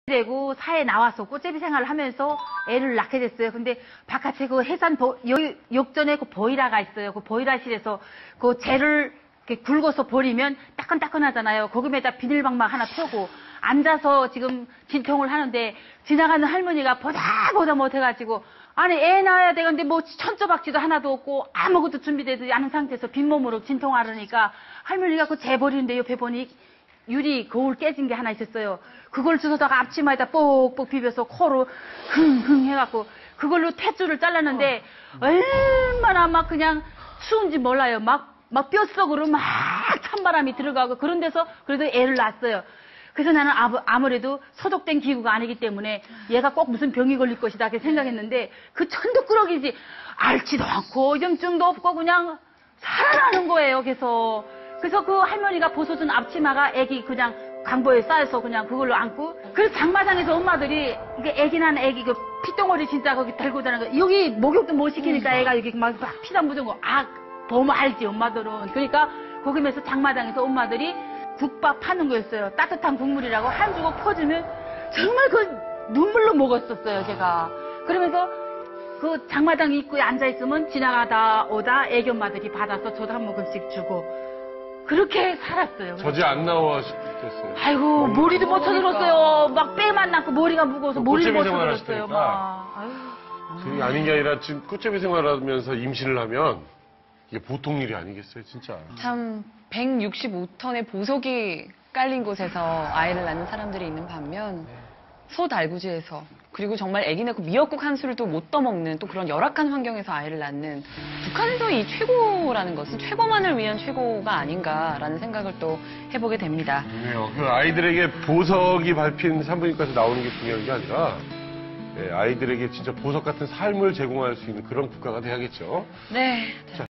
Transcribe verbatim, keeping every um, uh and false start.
되고 사회에 나와서 꽃제비 생활을 하면서 애를 낳게 됐어요. 근데 바깥에 그 해산 보, 여, 욕전에 그 보일러가 있어요. 그 보일러실에서 그 재를 이렇게 굵어서 버리면 따끈따끈하잖아요. 거기에다 비닐방망 하나 펴고 앉아서 지금 진통을 하는데 지나가는 할머니가 보다 보다 못해가지고 아니 애 낳아야 되는데 뭐 천조박쥐도 하나도 없고 아무것도 준비되지 않은 상태에서 빈몸으로 진통하려니까 할머니가 그 재 버리는데 옆에 보니 유리 거울 깨진 게 하나 있었어요. 그걸 주워다가 앞치마에다 뽁뽁 비벼서 코로 흥흥 해갖고 그걸로 탯줄을 잘랐는데 어. 얼마나 막 그냥 추운지 몰라요. 막, 막 뼛속으로 막 찬바람이 들어가고 그런 데서 그래도 애를 낳았어요. 그래서 나는 아무래도 소독된 기구가 아니기 때문에 얘가 꼭 무슨 병이 걸릴 것이다 이렇게 생각했는데 그 천덕꾸러기지 앓지도 않고 염증도 없고 그냥 살아나는 거예요. 계속. 그래서 그 할머니가 벗어준 앞치마가 애기 그냥 강보에 쌓여서 그냥 그걸로 안고 그래서 장마당에서 엄마들이 이게 애기 난 애기 그 피덩어리 진짜 거기 들고 다니는 거 여기 목욕도 못 시키니까 애가 여기 막, 막 피단 묻은 거 아 보면 알지 엄마들은. 그러니까 거기면서 장마당에서 엄마들이 국밥 파는 거였어요. 따뜻한 국물이라고 한 주걱 퍼주면 정말 그 눈물로 먹었었어요 제가. 그러면서 그 장마당 입구에 앉아있으면 지나가다 오다 애기 엄마들이 받아서 저도 한 모금씩 주고 그렇게 살았어요. 저지 안 나와 싶겠어요. 아이고 머리도 못 쳐들었어요. 막 뼈만 났고 머리가 무거워서 머리도 못 쳐들었어요. 막. 그게 아닌 게 아니라 지금 꽃제비 생활하면서 임신을 하면 이게 보통 일이 아니겠어요, 진짜. 참 백육십오 톤의 보석이 깔린 곳에서 아이를 낳는 사람들이 있는 반면 소달구지에서 그리고 정말 아기 낳고 미역국 한 술을 또 못 떠먹는 또 그런 열악한 환경에서 아이를 낳는 북한에서 이 최고라는 것은 최고만을 위한 최고가 아닌가라는 생각을 또 해보게 됩니다. 그래요. 그 아이들에게 보석이 밟힌 산부인과에서 나오는 게 중요한 게 아니라 예, 아이들에게 진짜 보석 같은 삶을 제공할 수 있는 그런 국가가 돼야겠죠. 네. 자.